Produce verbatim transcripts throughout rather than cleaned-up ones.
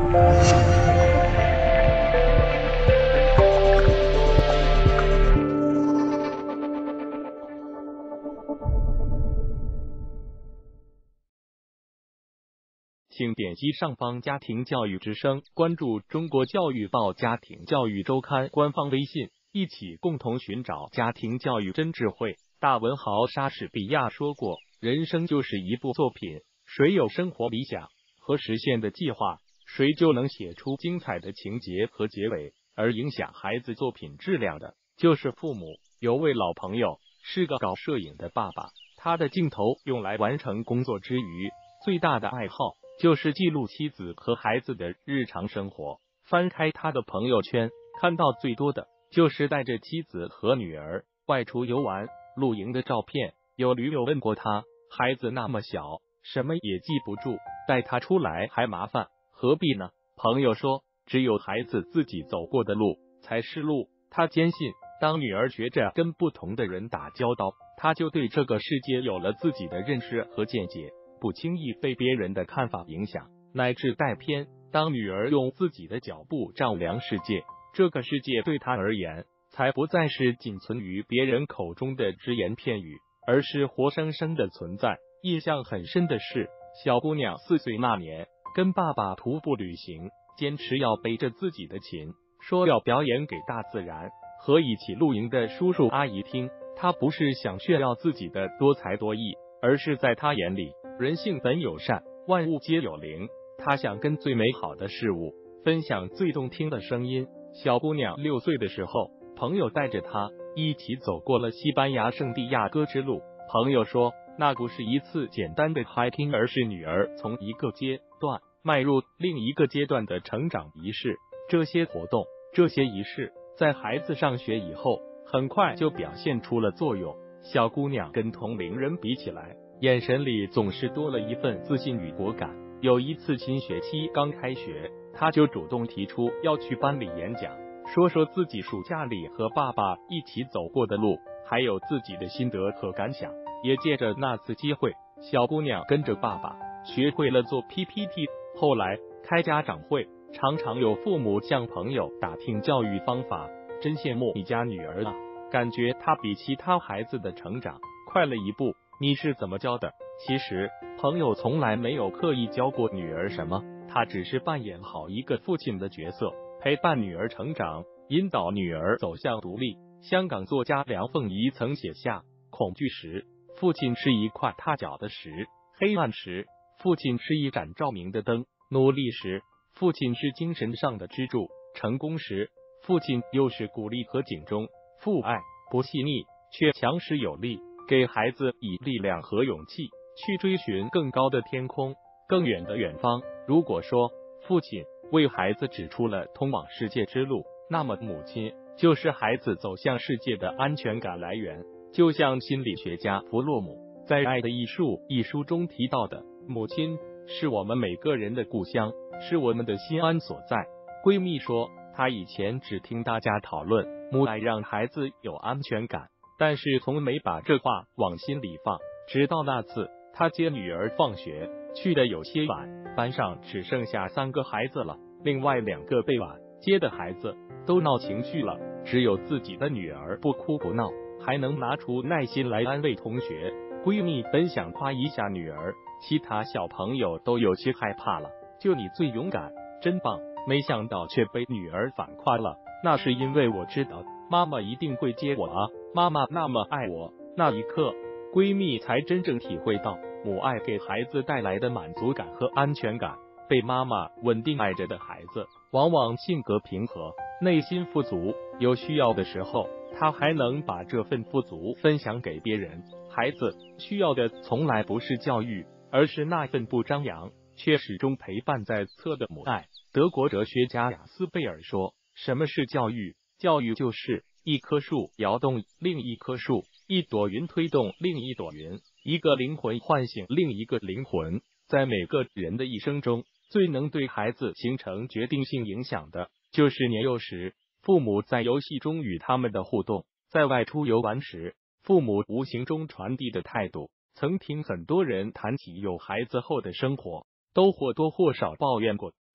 请点击上方家庭教育之声，关注中国教育报家庭教育周刊官方微信，一起共同寻找家庭教育真智慧。大文豪莎士比亚说过，人生就是一部作品，谁有生活理想和实现的计划，谁就能写出精彩的情节和结尾。而影响孩子作品质量的，就是父母。有位老朋友是个搞摄影的爸爸，他的镜头用来完成工作之余，最大的爱好就是记录妻子和孩子的日常生活。翻开他的朋友圈，看到最多的就是带着妻子和女儿外出游玩、露营的照片。有驴友问过他，孩子那么小，什么也记不住，带他出来还麻烦，何必呢？朋友说，只有孩子自己走过的路才是路。他坚信，当女儿学着跟不同的人打交道，他就对这个世界有了自己的认识和见解，不轻易被别人的看法影响乃至带偏。当女儿用自己的脚步丈量世界，这个世界对她而言才不再是仅存于别人口中的只言片语，而是活生生的存在。印象很深的是，小姑娘四岁那年跟爸爸徒步旅行，坚持要背着自己的琴，说要表演给大自然和一起露营的叔叔阿姨听。她不是想炫耀自己的多才多艺，而是在她眼里，人性本友善，万物皆有灵。她想跟最美好的事物分享最动听的声音。小姑娘六岁的时候，朋友带着她一起走过了西班牙圣地亚哥之路。朋友说，那不是一次简单的 hiking， 而是女儿从一个阶段迈入另一个阶段的成长仪式。这些活动，这些仪式，在孩子上学以后，很快就表现出了作用。小姑娘跟同龄人比起来，眼神里总是多了一份自信与果敢。有一次新学期刚开学，她就主动提出要去班里演讲，说说自己暑假里和爸爸一起走过的路，还有自己的心得和感想。也借着那次机会，小姑娘跟着爸爸学会了做 P P T。 后来开家长会，常常有父母向朋友打听教育方法，真羡慕你家女儿啊，感觉她比其他孩子的成长快了一步，你是怎么教的？其实朋友从来没有刻意教过女儿什么，他只是扮演好一个父亲的角色，陪伴女儿成长，引导女儿走向独立。香港作家梁凤仪曾写下，恐惧时，父亲是一块踏脚的石；黑暗时，父亲是一盏照明的灯；努力时，父亲是精神上的支柱；成功时，父亲又是鼓励和警钟。父爱不细腻，却强势有力，给孩子以力量和勇气，去追寻更高的天空，更远的远方。如果说父亲为孩子指出了通往世界之路，那么母亲就是孩子走向世界的安全感来源。就像心理学家弗洛姆在《爱的艺术》一书中提到的，母亲是我们每个人的故乡，是我们的心安所在。闺蜜说，她以前只听大家讨论母爱让孩子有安全感，但是从没把这话往心里放。直到那次，她接女儿放学去的有些晚，班上只剩下三个孩子了，另外两个被晚接的孩子都闹情绪了，只有自己的女儿不哭不闹，还能拿出耐心来安慰同学。闺蜜本想夸一下女儿，其他小朋友都有些害怕了，就你最勇敢，真棒。没想到却被女儿反夸了，那是因为我知道妈妈一定会接我啊，妈妈那么爱我。那一刻，闺蜜才真正体会到母爱给孩子带来的满足感和安全感。被妈妈稳定爱着的孩子，往往性格平和，内心富足，有需要的时候，他还能把这份富足分享给别人。孩子需要的从来不是教育，而是那份不张扬却始终陪伴在侧的母爱。德国哲学家雅斯贝尔说，什么是教育？教育就是一棵树摇动另一棵树，一朵云推动另一朵云，一个灵魂唤醒另一个灵魂。在每个人的一生中，最能对孩子形成决定性影响的，就是年幼时父母在游戏中与他们的互动，在外出游玩时父母无形中传递的态度。曾听很多人谈起有孩子后的生活，都或多或少抱怨过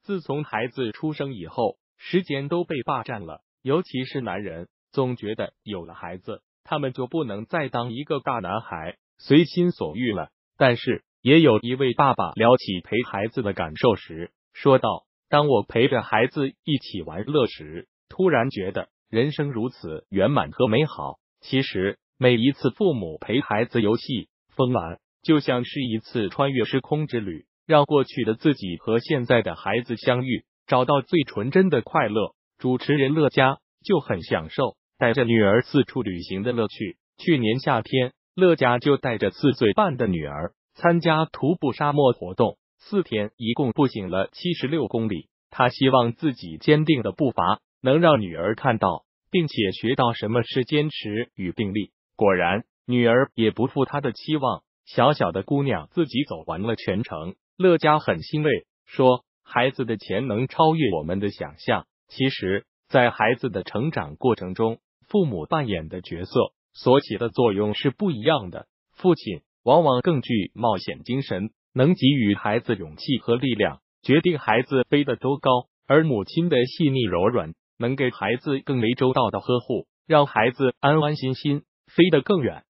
自从孩子出生以后，时间都被霸占了，尤其是男人，总觉得有了孩子，他们就不能再当一个大男孩，随心所欲了。但是也有一位爸爸聊起陪孩子的感受时，说道：当我陪着孩子一起玩乐时，突然觉得人生如此圆满和美好。其实每一次父母陪孩子游戏疯玩，就像是一次穿越时空之旅，让过去的自己和现在的孩子相遇，找到最纯真的快乐。主持人乐嘉就很享受带着女儿四处旅行的乐趣。去年夏天，乐嘉就带着四岁半的女儿参加徒步沙漠活动，四天一共步行了七十六公里。他希望自己坚定的步伐能让女儿看到，并且学到什么是坚持与定力。果然，女儿也不负他的期望，小小的姑娘自己走完了全程。乐嘉很欣慰，说孩子的潜能超越我们的想象。其实，在孩子的成长过程中，父母扮演的角色所起的作用是不一样的。父亲往往更具冒险精神，能给予孩子勇气和力量，决定孩子飞得多高；而母亲的细腻柔软，能给孩子更为周到的呵护，让孩子安安心心飞得更远。